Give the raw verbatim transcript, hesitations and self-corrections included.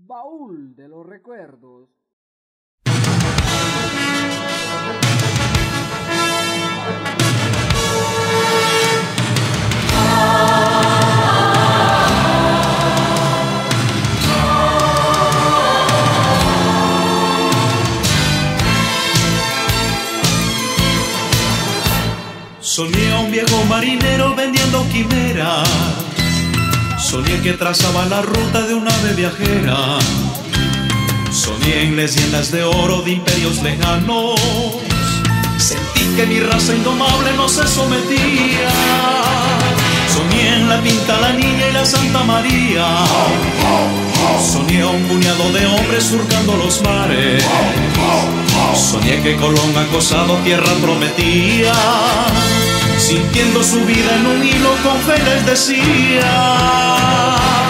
Baúl de los recuerdos. Soñé a un viejo marinero vendiendo quimeras. Soñé que trazaba la ruta de una ave viajera. Soñé en leyendas de oro de imperios lejanos. Sentí que mi raza indomable no se sometía. Soñé en la Pinta, la Niña y la Santa María. Soñé a un puñado de hombres surcando los mares. Soñé que Colón acosado tierra prometía, sintiendo su vida en un hilo con fe les decía: